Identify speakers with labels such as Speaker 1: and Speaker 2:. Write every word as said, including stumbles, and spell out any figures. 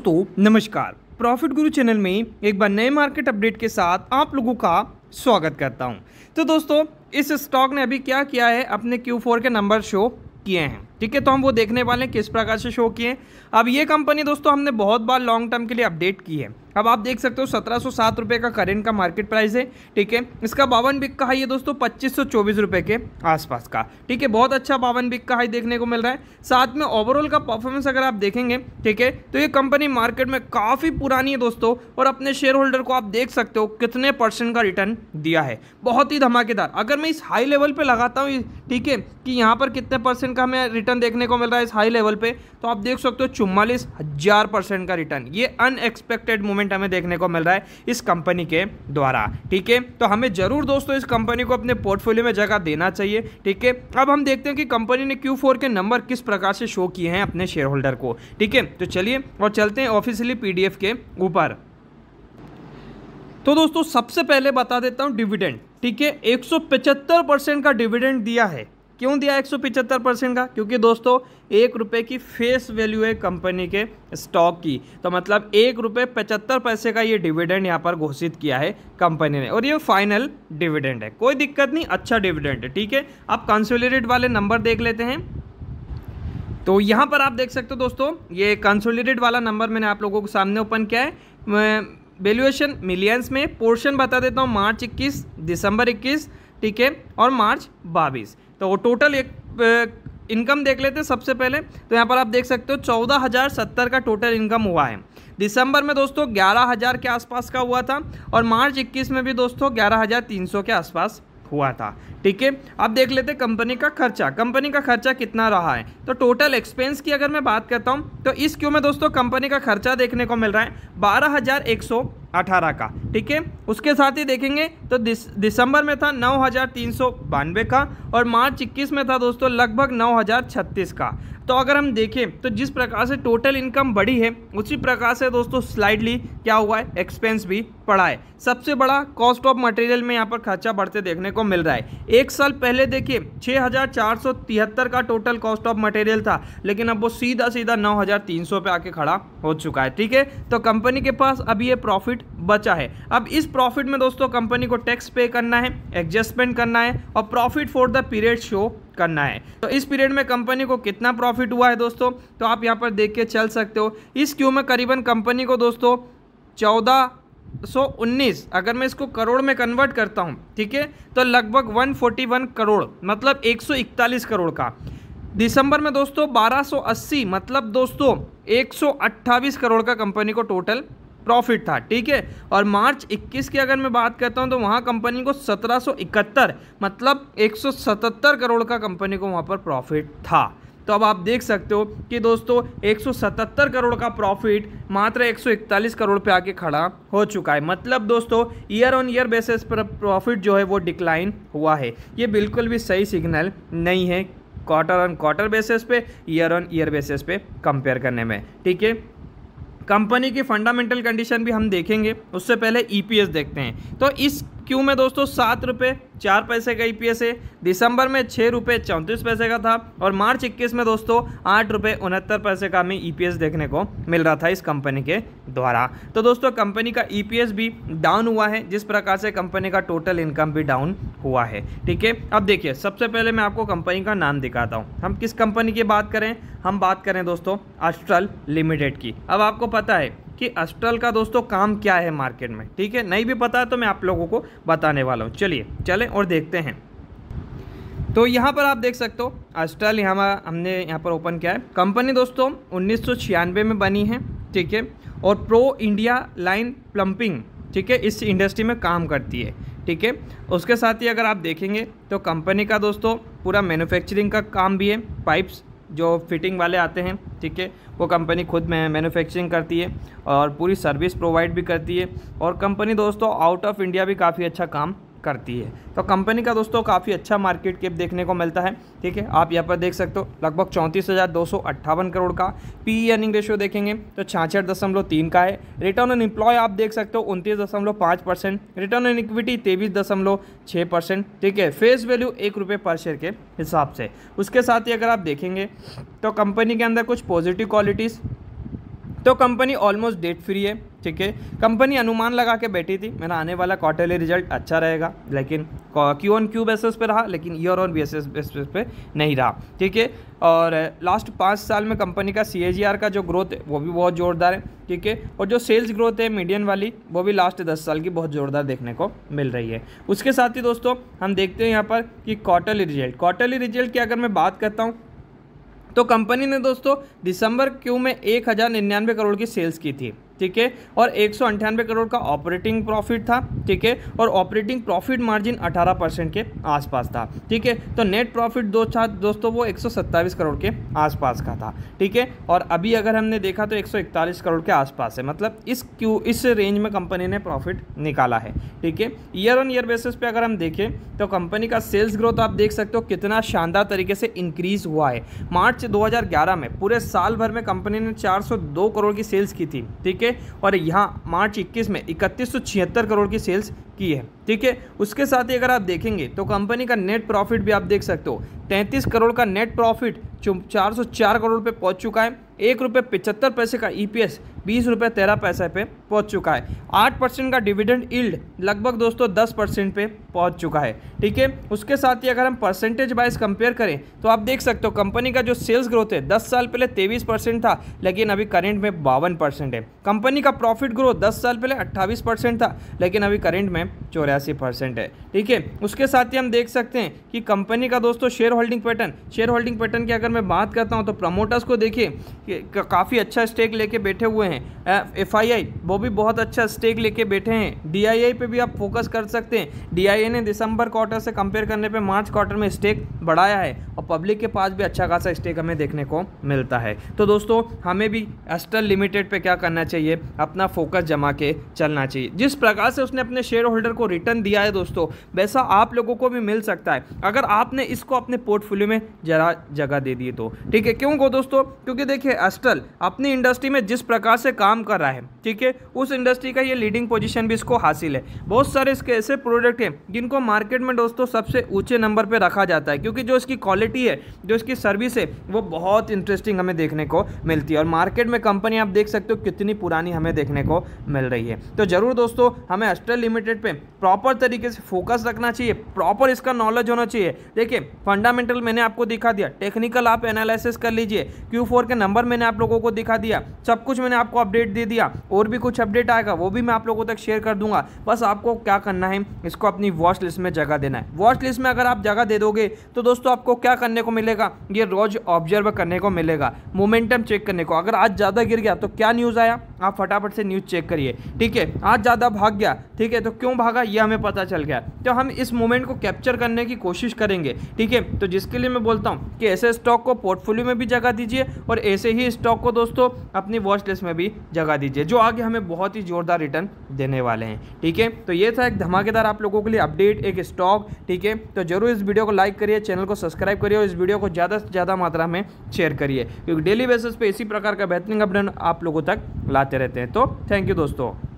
Speaker 1: दोस्तों नमस्कार, प्रॉफिट गुरु चैनल में एक बार नए मार्केट अपडेट के साथ आप लोगों का स्वागत करता हूं। तो दोस्तों इस स्टॉक ने अभी क्या किया है, अपने क्यू फोर के नंबर शो किए हैं, ठीक है। तो हम वो देखने वाले हैं किस प्रकार से शो किए। अब ये कंपनी दोस्तों हमने बहुत बार लॉन्ग टर्म के लिए अपडेट की है। अब आप देख सकते हो सत्रह सौ सात रुपये का करेंट का मार्केट प्राइस है, ठीक है। इसका बावन बिक का हाई है दोस्तों पच्चीस सौ चौबीस रुपये के आसपास का, ठीक है। बहुत अच्छा बावन बिक का हाई देखने को मिल रहा है। साथ में ओवरऑल का परफॉर्मेंस अगर आप देखेंगे, ठीक है, तो ये कंपनी मार्केट में काफ़ी पुरानी है दोस्तों, और अपने शेयर होल्डर को आप देख सकते हो कितने परसेंट का रिटर्न दिया है, बहुत ही धमाकेदार। अगर मैं इस हाई लेवल पर लगाता हूँ, ठीक है, कि यहाँ पर कितने परसेंट का हमें रिटर्न देखने को मिल रहा है इस हाई लेवल पे, तो आप देख सकते हो चुम्मालीस हजार परसेंट का रिटर्न। ये अनएक्सपेक्टेड मूवमेंट हमें देखने को मिल रहा है इस कंपनी के द्वारा, ठीक है। तो हमें जरूर दोस्तों इस कंपनी को अपने पोर्टफोलियो में जगह देना चाहिए, ठीक है। अब हम देखते हैं कि कंपनी ने क्यू फोर के नंबर किस प्रकार से शो किए हैं अपने शेयर होल्डर को, ठीक है। तो चलिए और चलते हैं ऑफिशियली पीडीएफ के ऊपर। तो दोस्तों सबसे पहले बता देता हूं डिविडेंड, ठीक है, एक सौ पचहत्तर परसेंट का डिविडेंड दिया है। क्यों दिया एक सौ पचहत्तर परसेंट का? क्योंकि दोस्तों एक रुपये की फेस वैल्यू है कंपनी के स्टॉक की, तो मतलब एक रुपये पचहत्तर पैसे का ये डिविडेंड यहाँ पर घोषित किया है कंपनी ने, और ये फाइनल डिविडेंड है। कोई दिक्कत नहीं, अच्छा डिविडेंड है, ठीक है। आप कंसोलिडेटेड वाले नंबर देख लेते हैं। तो यहाँ पर आप देख सकते हो दोस्तों, ये कंसोलिडेटेड वाला नंबर मैंने आप लोगों के सामने ओपन किया है। वैल्यूएशन मिलियंस में, पोर्शन बता देता हूँ, मार्च इक्कीस, दिसंबर इक्कीस, ठीक है, और मार्च बाईस। तो टोटल एक इनकम देख लेते हैं सबसे पहले। तो यहाँ पर आप देख सकते हो चौदह हज़ार सत्तर का टोटल इनकम हुआ है। दिसंबर में दोस्तों ग्यारह हज़ार के आसपास का हुआ था, और मार्च इक्कीस में भी दोस्तों ग्यारह हज़ार तीन सौ के आसपास हुआ था, ठीक है। अब देख लेते हैं कंपनी का खर्चा। कंपनी का खर्चा कितना रहा है? तो टोटल एक्सपेंस की अगर मैं बात करता हूं, तो इस क्यू में दोस्तों कंपनी का खर्चा देखने को मिल रहा है बारह हज़ार एक सौ अठारह का, ठीक है। उसके साथ ही देखेंगे तो दिस, दिसंबर में था नौ हज़ार तीन सौ बानवे का, और मार्च इक्कीस में था दोस्तों लगभग नौ हज़ार छत्तीस का। तो अगर हम देखें तो जिस प्रकार से टोटल इनकम बढ़ी है, उसी प्रकार से दोस्तों स्लाइडली क्या हुआ है, एक्सपेंस भी बढ़ा है। सबसे बड़ा कॉस्ट ऑफ मटेरियल में यहाँ पर खर्चा बढ़ते देखने को मिल रहा है। एक साल पहले देखिए छः हज़ार चार सौ तिहत्तर का टोटल कॉस्ट ऑफ मटेरियल था, लेकिन अब वो सीधा सीधा नौ हज़ार तीन सौ पे आके खड़ा हो चुका है, ठीक है। तो कंपनी के पास अभी ये प्रॉफिट बचा है। अब इस प्रॉफिट में दोस्तों कंपनी को टैक्स पे करना है, एडजस्टमेंट करना है, और profit for the period show करना है। तो इस पीरियड में कंपनी को कितना प्रॉफिट हुआ है दोस्तों, तो आप यहाँ पर देख के चल सकते हो। इस क्यू में करीबन कंपनी को दोस्तों चौदह सौ उन्नीस, अगर मैं इसको करोड़ में कन्वर्ट करता हूँ, ठीक है, तो लगभग एक सौ इकतालीस करोड़, मतलब एक सौ इकतालीस करोड़ का। दिसंबर में दोस्तों बारह सौ अस्सी, मतलब दोस्तों एक सौ अट्ठाईस करोड़ का कंपनी को टोटल प्रॉफिट था, ठीक है। और मार्च इक्कीस की अगर मैं बात करता हूं, तो वहां कंपनी को सत्रह सौ इकहत्तर, मतलब एक सौ सतहत्तर करोड़ का कंपनी को वहां पर प्रॉफिट था। तो अब आप देख सकते हो कि दोस्तों एक सौ सतहत्तर करोड़ का प्रॉफिट मात्र एक सौ इकतालीस करोड़ पे आके खड़ा हो चुका है। मतलब दोस्तों ईयर ऑन ईयर बेसिस पर प्रॉफिट जो है वो डिक्लाइन हुआ है। ये बिल्कुल भी सही सिग्नल नहीं है क्वार्टर ऑन क्वार्टर बेसिस पे, ईयर ऑन ईयर बेसिस पे कंपेयर करने में, ठीक है। कंपनी की फंडामेंटल कंडीशन भी हम देखेंगे, उससे पहले ईपीएस देखते हैं। तो इस क्यू में दोस्तों सात रुपये चार पैसे का ईपीएस है। दिसंबर में छः रुपये चौंतीस पैसे का था, और मार्च इक्कीस में दोस्तों आठ रुपये उनहत्तर पैसे का हमें ईपीएस देखने को मिल रहा था इस कंपनी के द्वारा। तो दोस्तों कंपनी का ईपीएस भी डाउन हुआ है, जिस प्रकार से कंपनी का टोटल इनकम भी डाउन हुआ है, ठीक है। अब देखिए सबसे पहले मैं आपको कंपनी का नाम दिखाता हूँ। हम किस कंपनी की बात करें? हम बात करें दोस्तों एस्ट्रल लिमिटेड की। अब आपको पता है कि एस्ट्रल का दोस्तों काम क्या है मार्केट में, ठीक है। नहीं भी पता है तो मैं आप लोगों को बताने वाला हूँ। चलिए चलें और देखते हैं। तो यहाँ पर आप देख सकते हो एस्ट्रल यहाँ हमने यहाँ पर ओपन किया है। कंपनी दोस्तों उन्नीस सौ छियानवे में बनी है, ठीक है, और प्रो इंडिया लाइन प्लम्पिंग, ठीक है, इस इंडस्ट्री में काम करती है, ठीक है। उसके साथ ही अगर आप देखेंगे तो कंपनी का दोस्तों पूरा मैन्युफैक्चरिंग का काम भी है। पाइप्स जो फिटिंग वाले आते हैं, ठीक है, वो कंपनी खुद में मैन्युफैक्चरिंग करती है, और पूरी सर्विस प्रोवाइड भी करती है। और कंपनी दोस्तों आउट ऑफ इंडिया भी काफ़ी अच्छा काम करती है। तो कंपनी का दोस्तों काफ़ी अच्छा मार्केट कैप देखने को मिलता है, ठीक है। आप यहाँ पर देख सकते हो लगभग चौंतीस हज़ार दो सौ अट्ठावन करोड़ का। पी अर्निंग रेशियो देखेंगे तो छियासठ दशमलव तीन का है। रिटर्न ऑन एम्प्लॉय आप देख सकते हो उनतीस दशमलव पाँच परसेंट। रिटर्न ऑन इक्विटी तेईस दशमलव छः परसेंट, ठीक है। फेस वैल्यू एक रुपये पर शेयर के हिसाब से। उसके साथ ही अगर आप देखेंगे तो कंपनी के अंदर कुछ पॉजिटिव क्वालिटीज़ तो कंपनी ऑलमोस्ट डेट फ्री है, ठीक है। कंपनी अनुमान लगा के बैठी थी मेरा आने वाला क्वार्टरली रिजल्ट अच्छा रहेगा, लेकिन क्यू ऑन क्यू बेसिस पे रहा, लेकिन ईयर ऑन बेसिस बेसिस पे नहीं रहा, ठीक है। और लास्ट पाँच साल में कंपनी का सी ए जी आर का जो ग्रोथ है वो भी बहुत ज़ोरदार है, ठीक है। और जो सेल्स ग्रोथ है मीडियन वाली वो भी लास्ट दस साल की बहुत ज़ोरदार देखने को मिल रही है। उसके साथ ही दोस्तों हम देखते हैं यहाँ पर कि क्वार्टरली रिजल्ट क्वार्टरली रिजल्ट की अगर मैं बात करता हूँ तो कंपनी ने दोस्तों दिसंबर क्यू में एक हज़ार निन्यानवे करोड़ की सेल्स की थी, ठीक है। और एक सौ अंठानवे करोड़ का ऑपरेटिंग प्रॉफिट था, ठीक है। और ऑपरेटिंग प्रॉफिट मार्जिन अठारह परसेंट के आसपास था, ठीक है। तो नेट प्रॉफिट दो था दोस्तों वो एक सौ सत्ताईस करोड़ के आसपास का था, ठीक है। और अभी अगर हमने देखा तो एक सौ इकतालीस करोड़ के आसपास है, मतलब इस क्यू इस रेंज में कंपनी ने प्रॉफिट निकाला है, ठीक है। ईयर ऑन ईयर बेसिस पे अगर हम देखें तो कंपनी का सेल्स ग्रोथ आप देख सकते हो कितना शानदार तरीके से इंक्रीज हुआ है। मार्च दो हज़ार ग्यारह में पूरे साल भर में कंपनी ने चार सौ दो करोड़ की सेल्स की थी, ठीक है। और यहाँ मार्च इक्कीस में इकतीस सौ छिहत्तर करोड़ की सेल्स की है, ठीक है। उसके साथ ही अगर आप देखेंगे तो कंपनी का नेट प्रॉफिट भी आप देख सकते हो तैंतीस करोड़ का नेट प्रॉफिट चार सौ चार करोड़ पे पहुंच चुका है। एक रुपये पचहत्तर पैसे का ई पी एस बीस रुपये तेरह पैसे पे पहुंच चुका है। आठ परसेंट का डिविडेंड यील्ड लगभग दोस्तों दस परसेंट पे पहुंच चुका है, ठीक है। उसके साथ ही अगर हम परसेंटेज वाइज कंपेयर करें तो आप देख सकते हो कंपनी का जो सेल्स ग्रोथ है दस साल पहले तेईस परसेंट था, लेकिन अभी करेंट में बावन परसेंट है। कंपनी का प्रॉफिट ग्रोथ दस साल पहले अट्ठाईस परसेंट था, लेकिन अभी करेंट में चौरासी परसेंट है, ठीक है। उसके साथ ही हम देख सकते हैं कि कंपनी का दोस्तों shareholding pattern shareholding pattern की अगर मैं बात करता हूं तो प्रमोटर्स को देखिए काफ़ी अच्छा स्टेक लेके बैठे हुए हैं। एफ आई आई वो भी बहुत अच्छा स्टेक लेके बैठे हैं। डी आई आई पे भी आप फोकस कर सकते हैं। डी आई आई ने दिसंबर क्वार्टर से कंपेयर करने पे मार्च क्वार्टर में स्टेक बढ़ाया है और पब्लिक के पास भी अच्छा खासा स्टेक हमें देखने को मिलता है। तो दोस्तों हमें भी एस्ट्रल लिमिटेड पे क्या करना चाहिए, अपना फोकस जमा के चलना चाहिए। जिस प्रकार से उसने अपने शेयर होल्डर को रिटर्न दिया है दोस्तों, वैसा आप लोगों को भी मिल सकता है अगर आपने इसको अपने पोर्टफोलियो में जरा जगह दे दी तो, ठीक है। क्यों को दोस्तों, क्योंकि देखिए एस्ट्रल अपनी इंडस्ट्री में जिस प्रकार से काम कर रहा है, ठीक है, उस इंडस्ट्री का ये लीडिंग पोजीशन भी इसको हासिल है। बहुत सारे इसके ऐसे प्रोडक्ट हैं जिनको मार्केट में दोस्तों सबसे ऊंचे नंबर पे रखा जाता है, क्योंकि जो इसकी क्वालिटी है, जो इसकी सर्विस है, वो बहुत इंटरेस्टिंग हमें देखने को मिलती है। और मार्केट में कंपनी आप देख सकते हो कितनी पुरानी हमें देखने को मिल रही है। तो जरूर दोस्तों हमें एस्ट्रल लिमिटेड पे प्रॉपर तरीके से फोकस रखना चाहिए, प्रॉपर इसका नॉलेज होना चाहिए। देखिए फंडामेंटल मैंने आपको दिखा दिया, टेक्निकल आप एनालिसिस कर लीजिए, क्यू फोर के नंबर मैंने आप लोगों को दिखा दिया, सब कुछ मैंने आपको अपडेट दे दिया। और भी कुछ अपडेट आएगा वो भी मैं आप लोगों तक शेयर कर दूंगा। बस आपको क्या करना है, इसको अपनी वॉच लिस्ट में जगह देना है। वॉच लिस्ट में अगर आप जगह दे दोगे तो दोस्तों आपको क्या करने को मिलेगा, ये रोज ऑब्जर्व करने को मिलेगा, मोमेंटम चेक करने को। अगर आज ज़्यादा गिर गया तो क्या न्यूज़ आया, आप फटाफट से न्यूज़ चेक करिए, ठीक है। आज ज़्यादा भाग गया, ठीक है, तो क्यों भागा ये हमें पता चल गया। तो हम इस मोमेंट को कैप्चर करने की कोशिश करेंगे, ठीक है। तो जिसके लिए मैं बोलता हूँ कि ऐसे स्टॉक को पोर्टफोलियो में भी जगह दीजिए और ऐसे ही स्टॉक को दोस्तों अपनी वॉच लिस्ट में भी जगह दीजिए, जो आगे हमें बहुत ही जोरदार रिटर्न देने वाले हैं, ठीक है। तो ये था एक धमाकेदार आप लोगों के लिए अपडेट, एक स्टॉक, ठीक है। तो जरूर इस वीडियो को लाइक करिए, चैनल को सब्सक्राइब करिए और इस वीडियो को ज़्यादा से ज़्यादा मात्रा में शेयर करिए, क्योंकि डेली बेसिस पे इसी प्रकार का बेहतरीन अपडेट आप लोगों तक लाते रहते हैं। तो थैंक यू दोस्तों।